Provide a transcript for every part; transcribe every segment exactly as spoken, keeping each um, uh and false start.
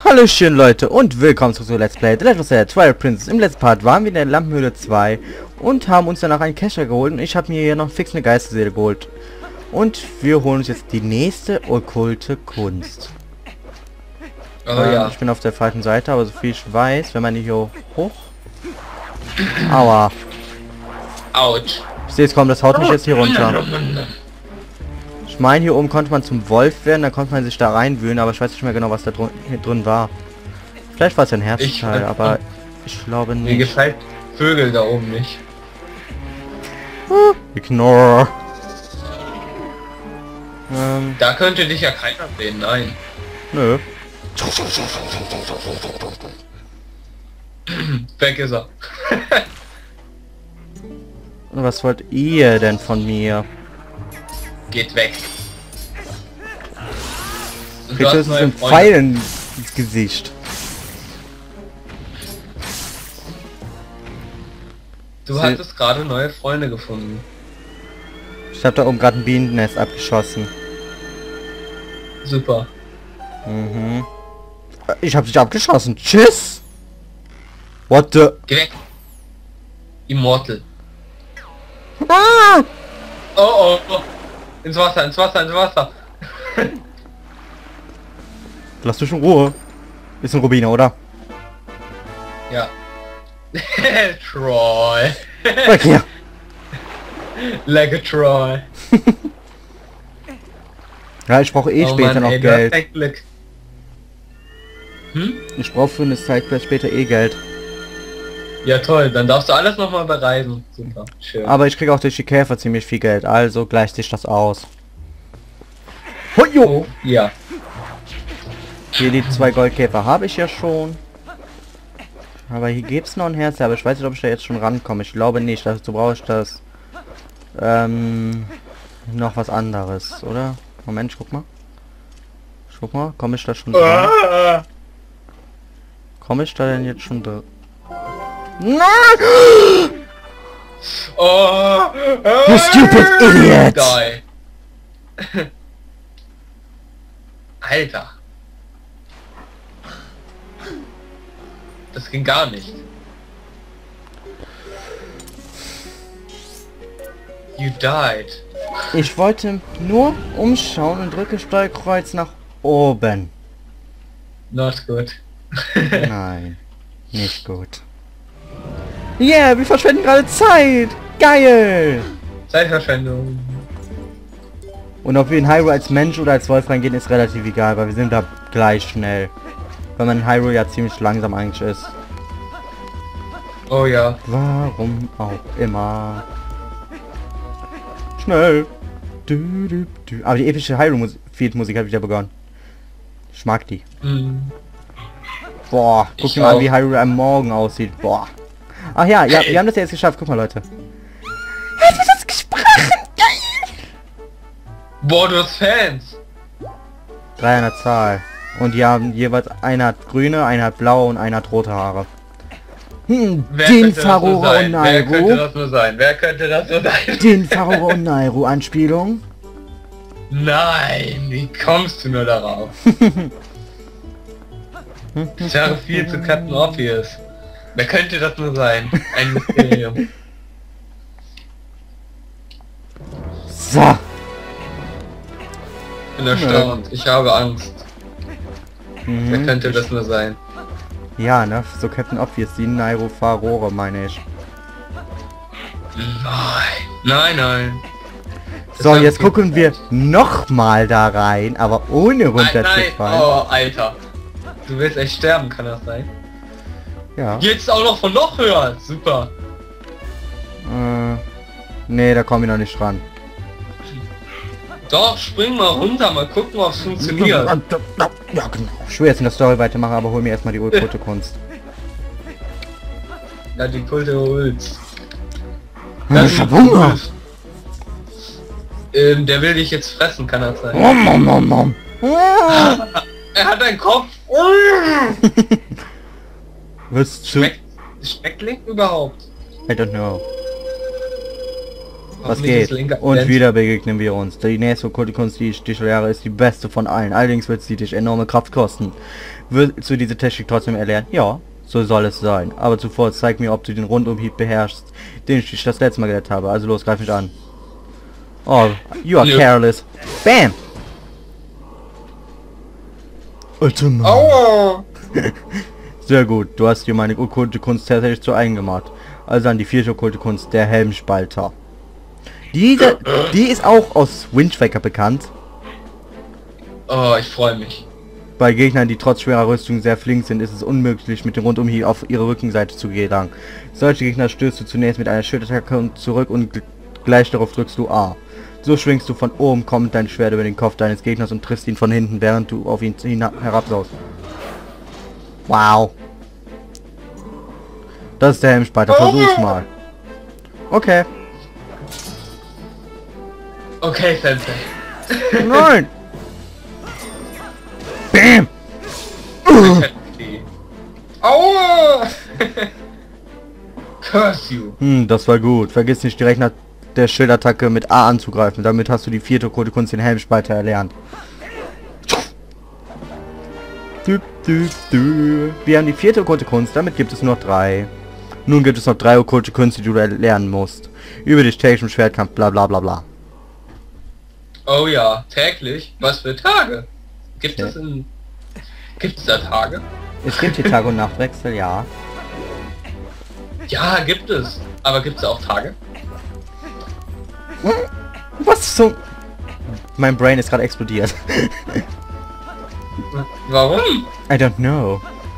Hallöchen Leute und willkommen zurück zu Let's Play The Legend of Zelda Twilight Princess. Im letzten Part waren wir in der Lampenhöhle zwei und haben uns danach einen Kescher geholt und ich habe mir hier noch fix eine Geisterseele geholt. Und wir holen uns jetzt die nächste okkulte Kunst. Oh ähm, ja. Ich bin auf der falschen Seite, aber so viel ich weiß, wenn man hier hoch... Aua. Autsch. Ich sehe es kaum, das haut mich jetzt hier runter. Ich meine, hier oben konnte man zum Wolf werden, dann konnte man sich da reinwühlen, aber ich weiß nicht mehr genau, was da drin, hier drin war. Vielleicht war es ein Herzteil, aber ich glaube nicht. Mir gefällt Vögel da oben nicht. Ignore. Ähm, Da könnte dich ja keiner sehen, nein. nö. Weg ist er. Und was wollt ihr denn von mir? Geht weg. Und du Bitte hast ist es neue ein Freunde. Pfeil ins Gesicht. Du Sie- hattest gerade neue Freunde gefunden. Ich habe da oben gerade ein Bienennest abgeschossen. Super. Mhm. Ich habe dich abgeschossen. Tschüss. What the... Geh weg. Immortal. Ah! Oh, oh, oh. Ins Wasser, ins Wasser, ins Wasser. Lass dich in Ruhe. Ist ein Rubiner, oder? Ja. Troy. Weg hier. Like a Troy. Ja, ich brauche eh Oh später Mann, noch ey, du hast Geld. echt Glück. Hm? Ich brauche für eine Sidequest später eh Geld. Ja toll, dann darfst du alles nochmal bereisen. Super, schön. Aber ich kriege auch durch die Käfer ziemlich viel Geld, also gleicht sich das aus. Hujo! Oh, ja. Hier die zwei Goldkäfer habe ich ja schon. Aber hier gibt es noch ein Herz, aber ich weiß nicht, ob ich da jetzt schon rankomme. Ich glaube nicht, dazu brauche ich das. Ähm, noch was anderes, oder? Moment, ich guck mal. Ich guck mal, komme ich da schon dran? Ah, Komme ich da denn jetzt schon dran? Nein! oh, You stupid idiot! Die. Alter. Das ging gar nicht. You died. Ich wollte nur umschauen und drücke Steuerkreuz nach oben. Not good. Nein, nicht gut. Yeah, wir verschwenden gerade Zeit. Geil! Zeitverschwendung. Und ob wir in Hyrule als Mensch oder als Wolf reingehen, ist relativ egal, weil wir sind da gleich schnell. Weil man in Hyrule ja ziemlich langsam eigentlich ist. Oh ja. Warum auch immer. Schnell. Du, du, du. Aber die epische Hyrule-Field-Musik hat wieder begonnen. Ich mag die. Mm. Boah, guck Ich dir mal an, auch. wie Hyrule am Morgen aussieht. Boah. Ach ja, ja, wir haben das ja jetzt geschafft. Guck mal, Leute. Hat wir das gesprochen? Boah, du hast Fans. Drei an der Zahl. Und die haben jeweils, einer hat grüne, einer hat blaue und einer hat rote Haare. Hm, Wer den könnte das nur Farora sein? und Wer könnte Nairo. das nur sein? Wer könnte das nur sein? Den Farora und Nairo Anspielung. Nein, wie kommst du nur darauf? Das wäre viel zu Captain Obvious. Wer könnte das nur sein? Ein Mysterium. So. Ich bin erstaunt. Ich habe Angst. Wer Mhm. könnte das nur sein? Ja, ne? So Captain Obvious, die Nairo Farora, meine ich. Nein, nein, nein. Das So, hab jetzt ich gucken wir gesagt. noch mal da rein, aber ohne Nein, nein. runterzufallen. Oh, Alter. Du willst echt sterben, kann das sein? Ja. Jetzt auch noch von noch höher. Super. Äh, nee, da kommen wir noch nicht ran. Doch, spring mal runter, mal gucken, ob es funktioniert. Ja, genau. Ich will jetzt in der Story weitermachen, aber hol mir erstmal die okkulte Kunst. Ja, die Kulte holt's. Ich hab Hunger. Ähm, der will dich jetzt fressen, kann das sein? Nom, nom, nom, nom. Er hat einen Kopf. Was zu... Schmeckt, schmeckt Link überhaupt? I don't know. Was Hoffentlich ist geht? Link Und abgelenkt. wieder begegnen wir uns. Die nächste okkulte Kunst, die ich dich lehre, ist die beste von allen. Allerdings wird sie dich enorme Kraft kosten. Willst du diese Technik trotzdem erlernen? Ja, so soll es sein. Aber zuvor zeig mir, ob du den Rundumhieb beherrschst, den ich dich das letzte Mal gelernt habe. Also los, greif mich an. Oh, you are Nö. careless. Bam! Alter Mann. Aua! Sehr gut, du hast dir meine okkulte Kunst tatsächlich zu eigen gemacht. Also an die vierte okkulte Kunst, der Helmspalter. Diese, die ist auch aus Wind Waker bekannt. Oh, ich freue mich. Bei Gegnern, die trotz schwerer Rüstung sehr flink sind, ist es unmöglich, mit dem Rundumhieb auf ihre Rückenseite zu gelangen. Solche Gegner stößt du zunächst mit einer Schildattacke und zurück und gleich darauf drückst du A. So schwingst du von oben kommend dein Schwert über den Kopf deines Gegners und triffst ihn von hinten, während du auf ihn herabsaust. Wow. Das ist der Helmspalter, versuch's mal. Okay. Okay, Sensei. Nein! Bam! Aua! Curse you. Hm, das war gut. Vergiss nicht direkt nach der Schildattacke mit A anzugreifen. Damit hast du die vierte okkulte Kunst, den Helmspalter, erlernt. Du, du, du. Wir haben die vierte okkulte Kunst, damit gibt es nur noch drei. Nun gibt es noch drei okkulte Künste, die du erlernen musst. Über dich täglich im Schwertkampf, bla bla bla bla. Oh ja, täglich? Was für Tage? Gibt Okay. es in... Gibt es da Tage? Es gibt hier Tag- und Nachtwechsel, ja. Ja, gibt es. Aber gibt es auch Tage? Was so? Mein Brain ist gerade explodiert. Warum? I don't know.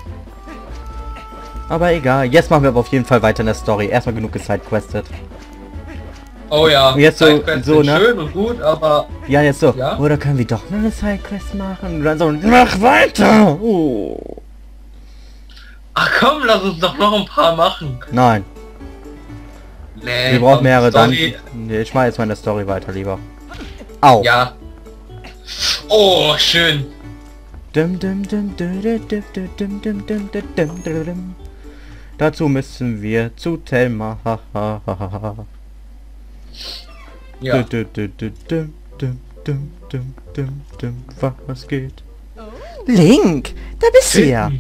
Aber egal, jetzt machen wir aber auf jeden Fall weiter in der Story. Erstmal genug gesidequestet. Oh ja, Jetzt so- Sidequests so, sind ne? schön und gut, aber... Ja, jetzt so. Ja? Oder können wir doch noch eine Sidequest machen? Und dann so, mach weiter! Oh. Ach komm, lass uns doch noch ein paar machen. Nein, Nee, wir brauchen komm, mehrere dann. Story- Nee, ich mache jetzt meine Story weiter lieber. Au! Ja. Oh, schön. Dum, dum, dum, dum, dum, dum, dum, dum, dum, dum, dum, dum, dum. Dazu müssen wir zu Thelma. Ha, ha, ha, ha, ha. Ja. Du, du, du, du, dum, dum, dum, dum, dum, dum. Was geht? Link, da bist du ja.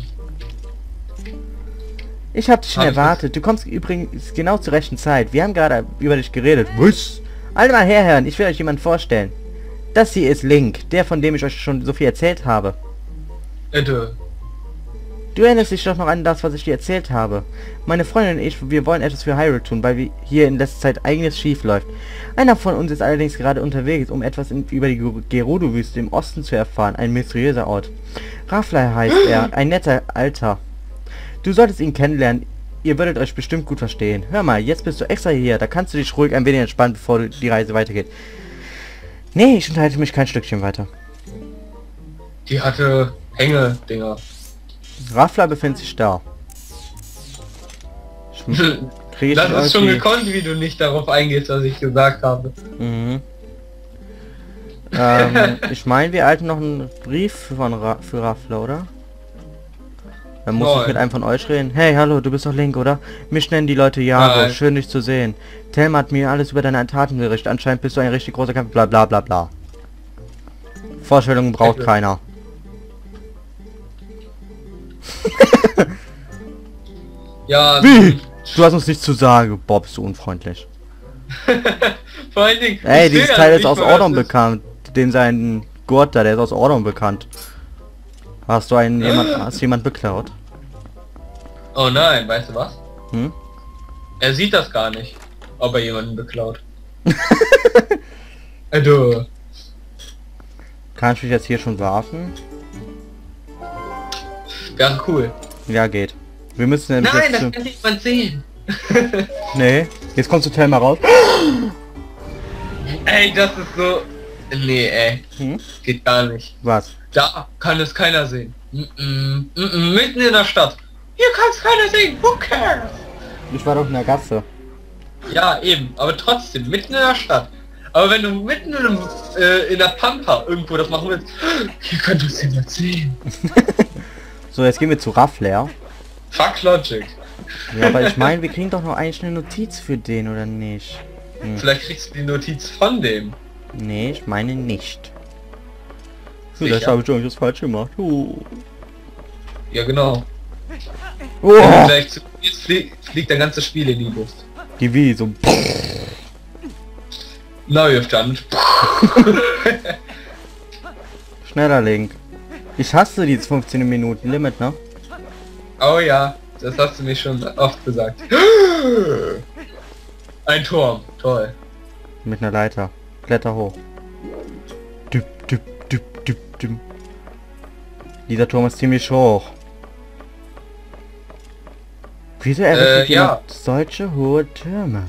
Ich hab dich schon Hab ich erwartet. Du kommst übrigens genau zur rechten Zeit. Wir haben gerade über dich geredet. Was? Alle mal herhören. Ich will euch jemanden vorstellen. Das hier ist Link, der, von dem ich euch schon so viel erzählt habe. Bitte. Du erinnerst dich doch noch an das, was ich dir erzählt habe. Meine Freundin und ich, wir wollen etwas für Hyrule tun, weil wir hier in letzter Zeit einiges schief läuft. Einer von uns ist allerdings gerade unterwegs, um etwas in, über die Gerudo-Wüste im Osten zu erfahren. Ein mysteriöser Ort. Raflai heißt er, ein netter Alter. Du solltest ihn kennenlernen. Ihr würdet euch bestimmt gut verstehen. Hör mal, jetzt bist du extra hier. Da kannst du dich ruhig ein wenig entspannen, bevor du die Reise weitergeht. Nee, ich unterhalte mich kein Stückchen weiter. Die hatte Hänge-Dinger. Rafla befindet sich da. Ich kriege Das ich ist schon irgendwie- gekonnt, wie du nicht darauf eingehst, was ich gesagt habe. Mhm. ähm, ich meine, wir erhalten noch einen Brief von Ra für Rafla, oder? Dann muss ich Nein. mit einem von euch reden. Hey, hallo, du bist doch Link, oder? Mich nennen die Leute Jago. Nein. Schön, dich zu sehen. Thelma hat mir alles über deine Taten berichtet. Anscheinend bist du ein richtig großer Kampf. Bla bla bla bla. Vorstellungen braucht Bitte. keiner. Ja, Wie? Du hast uns nichts zu sagen. Bob, bist du unfreundlich. vor allen Dingen... Ey, ich dieses sehe Teil ja ist nicht aus mal, Ordnung was es- bekannt. Dem sein Gurt da, der ist aus Ordnung bekannt. Hast du einen jemand, hast du jemand beklaut? Oh nein, weißt du was? Hm? Er sieht das gar nicht, ob er jemanden beklaut. äh, du. Kann ich mich jetzt hier schon warten? Wäre cool. Ja, geht. Wir müssen nämlich Nein, jetzt das zu... kann niemand sehen. Nee, jetzt kommst du Thelma raus. Ey, das ist so... Nee, ey. Hm? Geht gar nicht. Was? Da kann es keiner sehen. Mm -mm, mm -mm, mitten in der Stadt. Hier kann es keiner sehen. Who cares? Ich war doch in der Gasse. Ja, eben. Aber trotzdem, mitten in der Stadt. Aber wenn du mitten in, einem, äh, in der Pampa irgendwo das machen willst, hier könnte es jemand sehen. So, jetzt gehen wir zu Raffler. Fuck Logic. Ja, aber ich meine, wir kriegen doch noch eigentlich eine Notiz für den, oder nicht? Hm. Vielleicht kriegst du die Notiz von dem. Nee, ich meine nicht. Sicher? Vielleicht habe ich irgendwas falsch gemacht. Uh. Ja, genau. Oh, Wenn du gleich zu jetzt flie fliegt dein ganzes Spiel in die Luft. die wie so. Neue Stand. Schneller, Link. Ich hasse dieses fünfzehn Minuten Limit, ne? Oh ja, das hast du mir schon oft gesagt. Ein Turm, toll. Mit einer Leiter. Kletter hoch. Düpp, düpp, düpp, düpp, düpp. Dieser Turm ist ziemlich hoch. Wieso errichtet Äh, ja. jemand solche hohe Türme?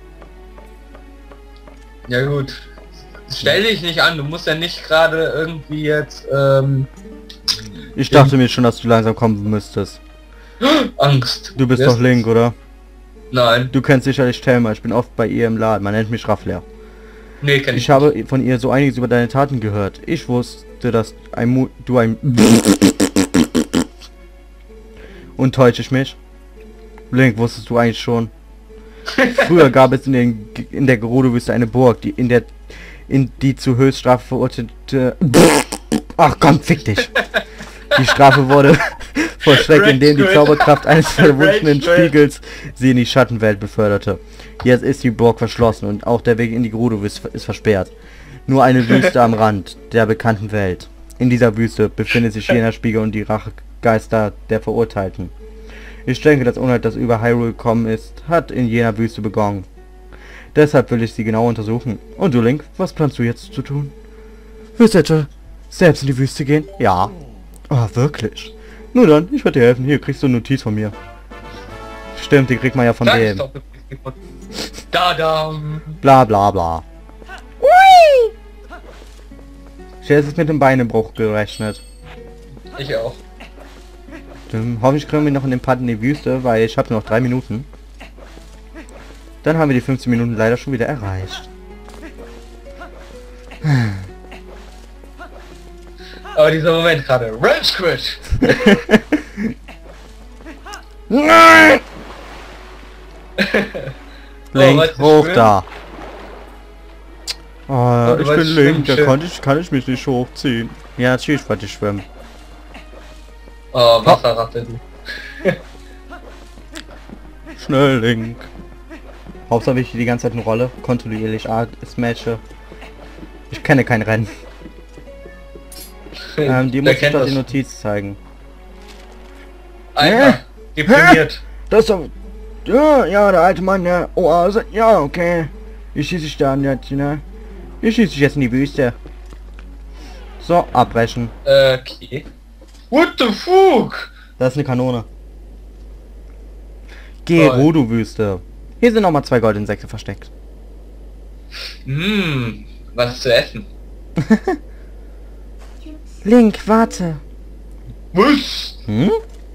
Ja gut. Stell dich nicht an, du musst ja nicht gerade irgendwie jetzt ähm, Ich dachte mir schon, dass du langsam kommen müsstest. Angst. Du bist Wirst- doch Link, oder? Nein. Du kennst sicherlich Thelma, ich bin oft bei ihr im Laden, man nennt mich Raffler. Nee, kenn ich. Ich habe von ihr so einiges über deine Taten gehört. Ich wusste, dass ein Mu du ein... Und täusche ich mich? Link, wusstest du eigentlich schon? Früher gab es in, den, in der Gerudo-Wüste eine Burg, die in der in die zu Höchststrafe verurteilte... Ach komm, fick dich! Die Strafe wurde vor Schreck, indem die Zauberkraft eines verwunschenen Spiegels sie in die Schattenwelt beförderte. Jetzt ist die Burg verschlossen und auch der Weg in die Gerudo-Wüste ist versperrt. Nur eine Wüste am Rand der bekannten Welt. In dieser Wüste befindet sich jener Spiegel und die Rachegeister der Verurteilten. Ich denke, das Unheil, das über Hyrule gekommen ist, hat in jener Wüste begonnen. Deshalb will ich sie genau untersuchen. Und du, Link, was planst du jetzt zu tun? Willst du etwa selbst in die Wüste gehen? Ja. Oh, wirklich? Nur dann, ich werde dir helfen. Hier kriegst du eine Notiz von mir. Stimmt, die kriegt man ja von Danke, dem. stopp. Da da. Bla bla bla. Ui! Ich hätte es mit dem Beinebruch gerechnet. Ich auch. Dann hoffentlich kriegen wir noch in den Part in die Wüste, weil ich habe noch drei Minuten. Dann haben wir die fünfzehn Minuten leider schon wieder erreicht. Aber dieser Moment gerade. Rage Quit! Nein! Link, wolltest du hoch schwimmen? da. Oh, du ich bin wolltest Link, schwimmen, da schön. konnte ich, kann ich mich nicht hochziehen. Ja, natürlich wollte ich schwimmen. Oh, Wasserratte, du. Schnell, Link. Hauptsache ich die ganze Zeit eine Rolle. Kontinuierlich Art ist Matche. Ich kenne kein Rennen. Ähm, die Wer muss ich kennt doch das? die Notiz zeigen. Alter, deprimiert. Das ist doch... Ja, ja, der alte Mann, der Oase. Ja, okay. Ich schieße dich dann jetzt, ne? Ich schieße dich jetzt in die Wüste. So, abbrechen. Okay. What the fuck? Das ist eine Kanone. Gerudo-Wüste. Hier sind nochmal zwei Goldinsekte versteckt. Hm, was zu essen? Link, warte. Was? Hm?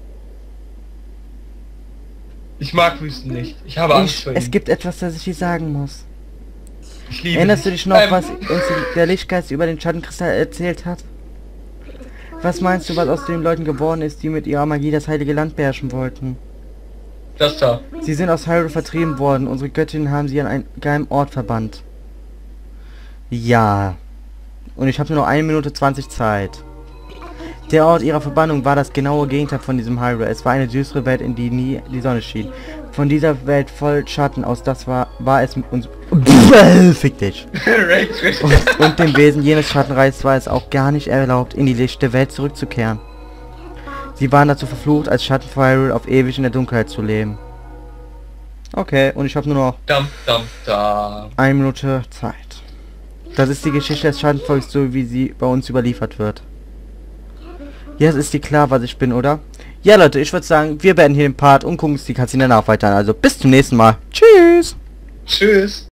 Ich mag Wüsten nicht. Ich habe Angst Ich, vor es ihnen. gibt etwas, das ich dir sagen muss. Ich liebe Erinnerst du dich. dich noch, Ähm, was uns der Lichtgeist über den Schattenkristall erzählt hat? Was meinst du, was aus den Leuten geworden ist, die mit ihrer Magie das heilige Land beherrschen wollten? Das da. Sie sind aus Hyrule vertrieben worden. Unsere Göttinnen haben sie an einen geheimen Ort verbannt. Ja. Und ich habe nur noch eine Minute zwanzig Zeit. Der Ort ihrer Verbannung war das genaue Gegenteil von diesem Hyrule. Es war eine düstere Welt, in die nie die Sonne schien. Von dieser Welt voll Schatten aus, das war, war es uns... Fick dich. Rage Quit. Und, und dem Wesen jenes Schattenreichs war es auch gar nicht erlaubt, in die lichte Welt zurückzukehren. Sie waren dazu verflucht, als Schatten von Hyrule auf ewig in der Dunkelheit zu leben. Okay, und ich habe nur noch Dam, dam, dam. eine Minute Zeit. Das ist die Geschichte des Schattenvolks, so wie sie bei uns überliefert wird. Jetzt ist dir klar, was ich bin, oder? Ja, Leute, ich würde sagen, wir beenden hier den Part und gucken uns die Cutscene danach weiter an. Also bis zum nächsten Mal. Tschüss! Tschüss.